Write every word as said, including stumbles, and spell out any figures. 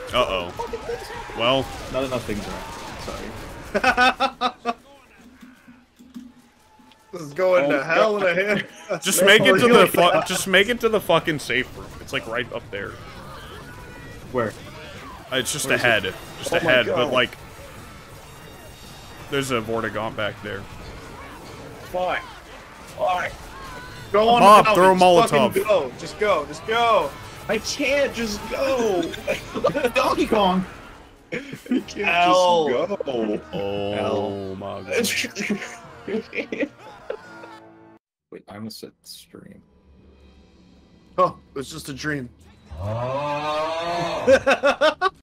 Uh-oh. Well. Not enough things around. Sorry. This is going Oh, to hell in a God. hand. Just make it to the fu just make it to the fucking safe room. It's like right up there. Where? Uh, It's just Where is ahead. it? Just Oh my ahead, but God. like there's a Vortigaunt back there. Fine. Fine. Go on. Bob, now, throw a just Molotov. fucking Go. Just go. Just go. I can't just go. Donkey Kong. I can't Ow. just go. Oh Ow. my god. Wait, I almost said stream. Oh, it was just a dream.